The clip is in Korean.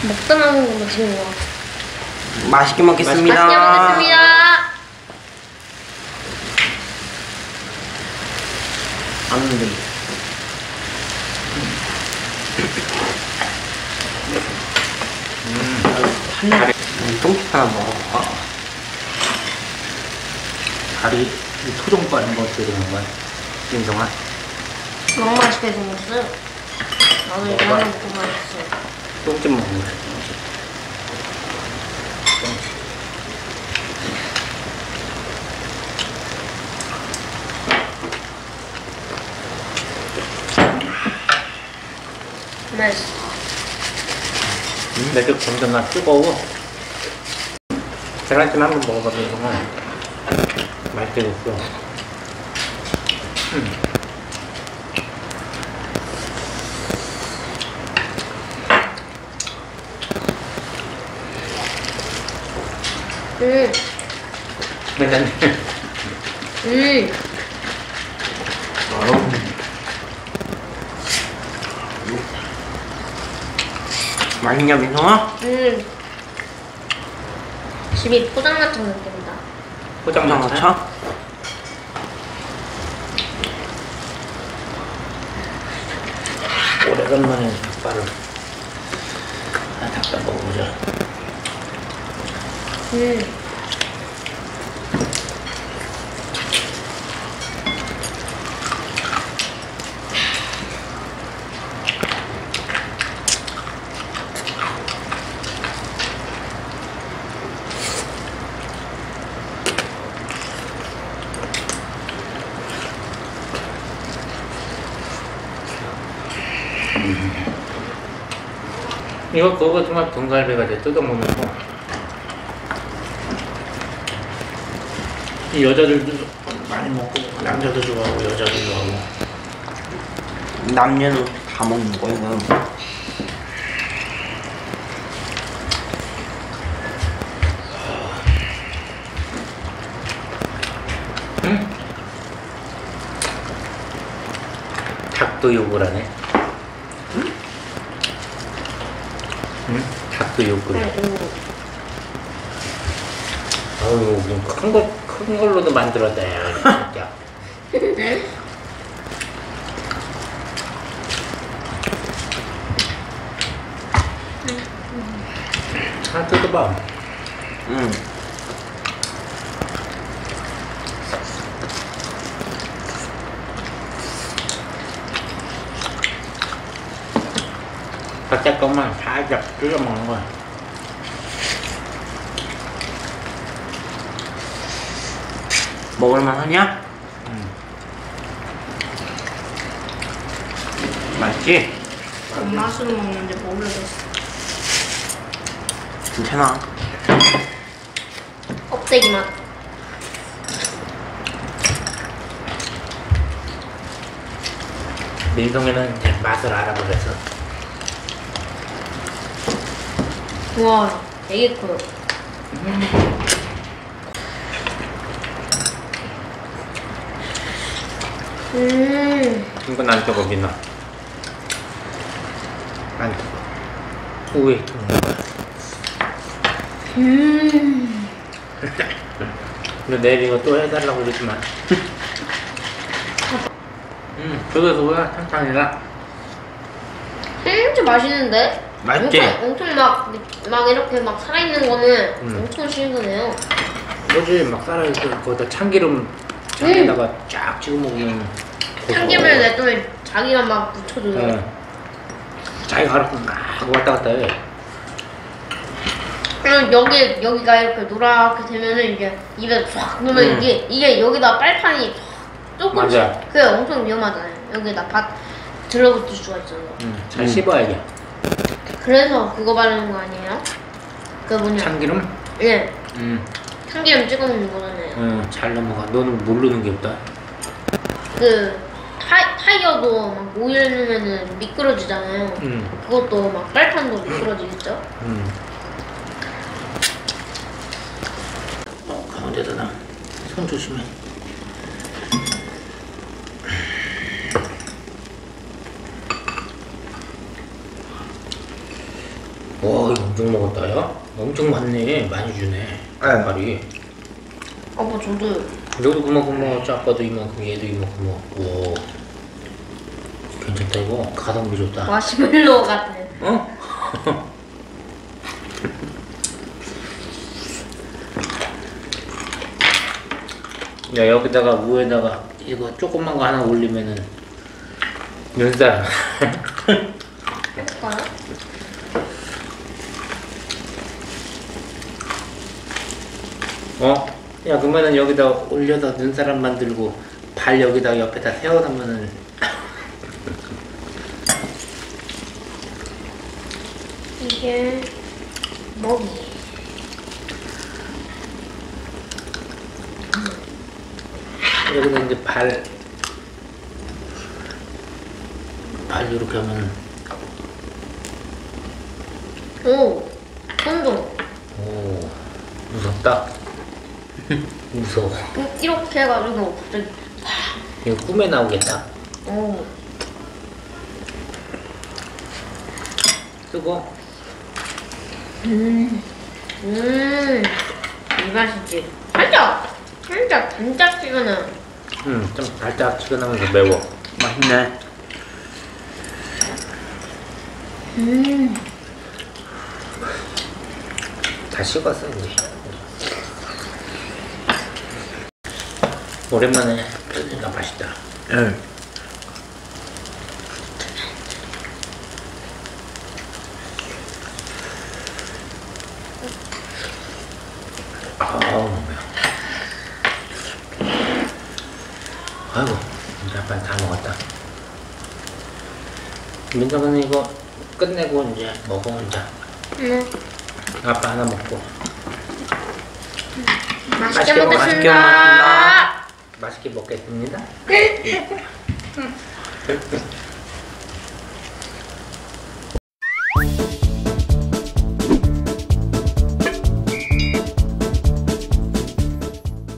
먹다 남은 거 맛있는 거. 맛있게 먹겠습니다. 맛있게 먹겠습니다. 안돼. 다리 똥집 하나 먹어봐. 다리 토종 빠는 거 어떻게 되는 거야? 윤성아? 너무 맛있게 생겼어요. 나도 이거 하나 먹고 맛있어. 똥집 먹는 거야. 맛있어. 내게 점점 나 뜨거워. 계란찜 한번 먹어봐, 윤성아. 맛있게 됐어. 괜찮네. 맛있냐 민성아? 집이 포장마차 느낌이다. 포장마차? 오래간만에 닭발을 닭발 먹어보자. 이거 그거 정말 등갈비가 돼 뜯어먹는 거. 이 여자들도 많이 먹고 남자도 좋아하고 여자도 좋아하고. 남녀도 다 먹는 거야 이거. 응? 닭도 욕을 하네. 응? 닭도 욕을 해. 아유, 큰 걸로도 만들었네, 진짜. 하나 뜯어봐. 응. 각자 것만 살짝 뜯어 먹는 거야. 먹을만 하냐? 맛있지? 맛으로 먹는데 모르겠어. 괜찮아. 껍데기 맛. 민성이는 이제 맛을 알아보겠어. 우와, 되게 커요. 이건 안 뜨거, 민아. 안 뜨거. 우에 뜨는 거야. 근데 내일 이거 또 해달라고 그러지만. 그래서 뭐야, 탄탄이라. 진짜 맛있는데? 맛있지? 엄청 막 이렇게 막 살아있는 거는 엄청 신선해요. 뭐지, 막 살아있고, 거기다 참기름에다가 쫙 찍어 먹으면. 참기름을 냈더니 자기가 막 묻혀줘요. 자기가 알아서 막 왔다 갔다 해. 그럼 여기가 이렇게 노랗게 되면은 이제 입에 쫙 넣으면 이게 여기다 빨판이 조금씩. 맞아. 그게 엄청 위험하잖아요. 여기다 들어붙을 수가 있어요. 잘 씹어야 돼. 그래서 그거 바르는 거 아니에요? 그 뭐냐? 참기름? 예. 참기름 찍어 먹는 거잖아요. 잘 넘어가. 너는 모르는 게 없다. 그 타이어도 막 오일 넣으면은 미끄러지잖아요. 그것도 막 빨판도 미끄러지겠죠? 가운데다 놔. 손 조심해. 와, 이거 가득 먹었다요? 엄청 많네. 많이 주네. 닭발이. 아빠 저도. 여기도 그만큼 먹었지. 아빠도 이만큼, 얘도 이만큼 먹고. 오. 괜찮다 이거. 가성비 좋다. 마시멜로 같아. 어? 야, 여기다가 위에다가 이거 조그만 거 하나 올리면은 눈살. 해볼까요? 어? 야, 그러면은 여기다 올려서 눈사람 만들고 발 여기다 옆에다 세워놓으면은 이게 먹이. 여기다 이제 발 이렇게 하면 오, 성공. 오 무섭다. 무서워. 이렇게 해가지고 갑자기. 이거 꿈에 나오겠다. 오. 쓰고 이 맛이지. 살짝 단짝지근한. 좀 달짝지근하면서 매워. 맛있네. 다 식었어 이제. 오랜만에 뜯으니까 맛있다. 응. 아우 뭐야. 아이고 이제 아빠 다 먹었다. 민정은 이거 끝내고 이제 먹어 이제. 아빠 하나 먹고. 맛있게 먹- 먹겠습니다. 맛있게 먹겠습니다.